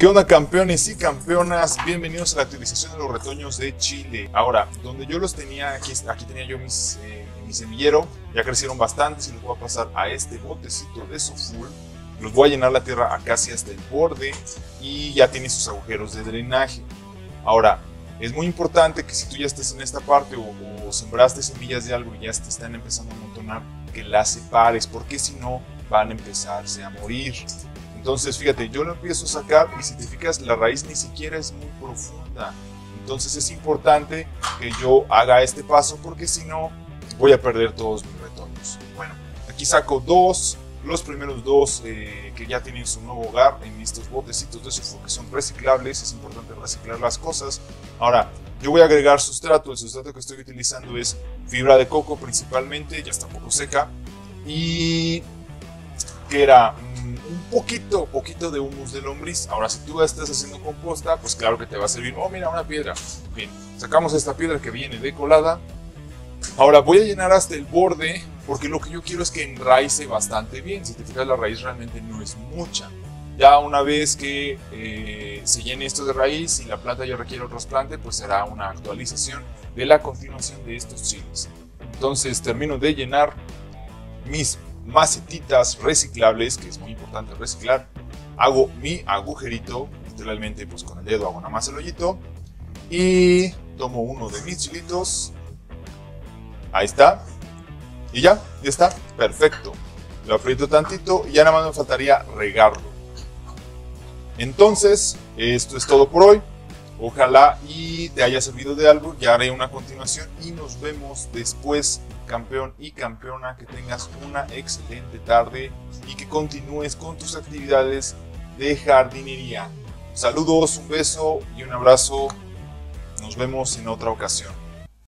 ¿Qué onda, campeones y campeonas? Bienvenidos a la actualización de los retoños de Chile. Ahora, donde yo los tenía, aquí tenía yo mi semillero, ya crecieron bastantes y los voy a pasar a este botecito de Soful. Los voy a llenar la tierra casi hasta el borde y ya tiene sus agujeros de drenaje. Ahora, es muy importante que si tú ya estás en esta parte o sembraste semillas de algo y ya te están empezando a amontonar, que las separes, porque si no van a empezarse a morir. Entonces, fíjate, yo lo empiezo a sacar y si te fijas, la raíz ni siquiera es muy profunda. Entonces es importante que yo haga este paso porque si no, voy a perder todos mis retoños. Bueno, aquí saco los primeros dos que ya tienen su nuevo hogar en estos botecitos de Soful que son reciclables. Es importante reciclar las cosas. Ahora, yo voy a agregar sustrato. El sustrato que estoy utilizando es fibra de coco principalmente, ya está un poco seca. Y que era un poquito de humus de lombriz. Ahora, si tú estás haciendo composta, pues claro que te va a servir. Oh, mira, una piedra. Bien, sacamos esta piedra que viene decolada. Ahora voy a llenar hasta el borde porque lo que yo quiero es que enraice bastante bien. Si te fijas, la raíz realmente no es mucha. Ya una vez que se llene esto de raíz y la planta ya requiere otro trasplante, pues será una actualización de la continuación de estos chiles. Entonces termino de llenar mis macetitas reciclables, que es muy importante reciclar. Hago mi agujerito, literalmente pues con el dedo hago nada más el hoyito y tomo uno de mis chilitos. Ahí está. Y ya está, perfecto. Lo aprieto tantito y ya nada más me faltaría regarlo. Entonces, esto es todo por hoy. Ojalá y te haya servido de algo. Ya haré una continuación y nos vemos después, campeón y campeona. Que tengas una excelente tarde y que continúes con tus actividades de jardinería. Saludos, un beso y un abrazo. Nos vemos en otra ocasión.